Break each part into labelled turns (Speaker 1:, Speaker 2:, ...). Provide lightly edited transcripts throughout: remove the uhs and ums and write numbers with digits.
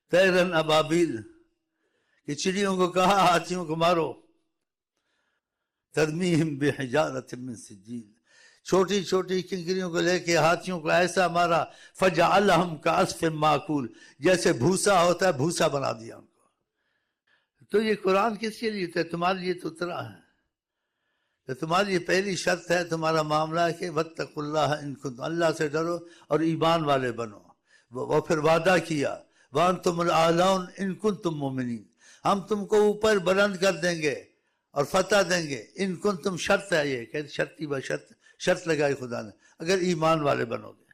Speaker 1: طیرن ابابیل کہ چڑیوں کو کہا ہاتھیوں کو مارو، ترمیہم بحجارۃ من سجیل چھوٹی چھوٹی کنکریوں کو لے کے ہاتھیوں کو ایسا مارا، فجعلہم کعصف ماکول جیسے بھوسا ہوتا ہے بھوسا بنا دیا ان کو۔ تو یہ قرآن کس کے لیے تھا؟ تمہارے لیے تو اترا ہے، تو تمہاری لیے پہلی شرط ہے تمہارا معاملہ ہے کہ واتقوا اللہ ان کنتم، اللہ سے ڈرو اور ایمان والے بنو۔ وہ پھر وعدہ کیا وانتم الاعلون ان کنتم مومنین، ہم تم کو اوپر بلند کر دیں گے اور فتح دیں گے، ان کنتم شرط ہے، یہ کہ شرطی بشرط شرط لگائی خدا نے، اگر ایمان والے بنو گے۔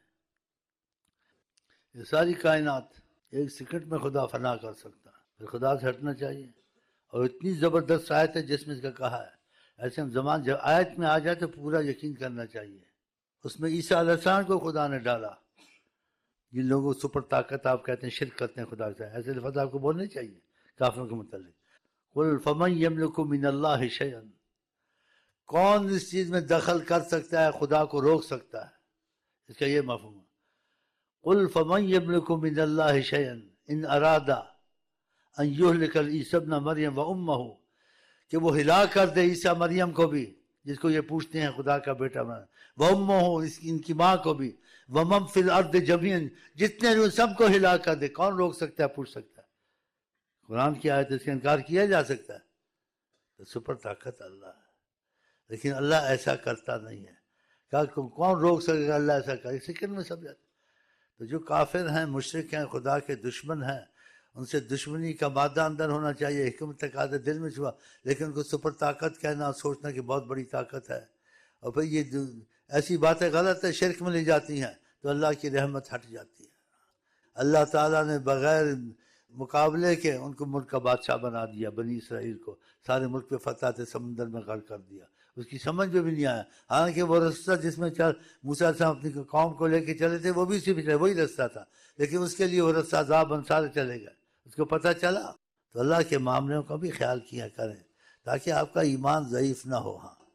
Speaker 1: یہ ساری کائنات ایک سیکنڈ میں خدا فنا کر سکتا ہے، پھر خدا سے ہٹنا چاہیے۔ اور اتنی زبردست آیت ہے جس میں اس کا کہا ہے، ایسے ہم زمان جب آیت میں آ جائے تو پورا یقین کرنا چاہیے۔ اس میں عیسیٰ علیہ السلام کو خدا نے ڈالا، جن لوگوں کو سپر طاقت آپ کہتے ہیں شرک کرتے ہیں خدا سے، ایسے لفظ آپ کو بولنے چاہیے کافروں کے متعلق۔ قل فمن یملک من اللہ شیئا، کون اس چیز میں دخل کر سکتا ہے خدا کو روک سکتا ہے، اس کا یہ مفہوم ہے۔ قل فمن یملک من اللہ شیئا ان اراد ان یہلک عیسی ابن مریم وامہ، کہ وہ ہلاک کر دے عیسیٰ مریم کو بھی جس کو یہ پوچھتے ہیں خدا کا بیٹا بنا، وامہ ان کی ماں کو بھی، ومن فی الارض جميعا جتنے لوگ سب کو ہلاک کر دے، کون روک سکتا ہے؟ پوچھ سکتا ہے؟ قرآن کی آیت اس کا انکار کیا جا سکتا ہے؟ تو سپر طاقت اللہ ہے، لیکن اللہ ایسا کرتا نہیں ہے۔ کہا کون روک سکے گا؟ اللہ ایسا کرے، سیکنڈ میں سب جاتا۔ تو جو کافر ہیں، مشرک ہیں، خدا کے دشمن ہیں، ان سے دشمنی کا مادہ اندر ہونا چاہیے، حکمت تقاضا دل میں چھپا، لیکن ان کو سپر طاقت کہنا اور سوچنا کہ بہت بڑی طاقت ہے، اور پھر یہ ایسی باتیں غلط ہے، شرک میں لے جاتی ہیں، تو اللہ کی رحمت ہٹ جاتی ہے۔ اللہ تعالیٰ نے بغیر مقابلے کے ان کو ملک کا بادشاہ بنا دیا، بنی اسرائیل کو سارے ملک پہ فتح سے سمندر میں غرق کر دیا، اس کی سمجھ میں بھی نہیں آیا۔ حالانکہ وہ رستہ جس میں موسیٰ علیہ السلام اپنی قوم کو لے کے چلے تھے وہ بھی اسی پہ وہی رستہ تھا، لیکن اس کے لیے وہ رستہ عذاب انصار چلے گئے، اس کو پتہ چلا۔ تو اللہ کے معاملوں کا بھی خیال کیا کریں تاکہ آپ کا ایمان ضعیف نہ ہو۔ ہاں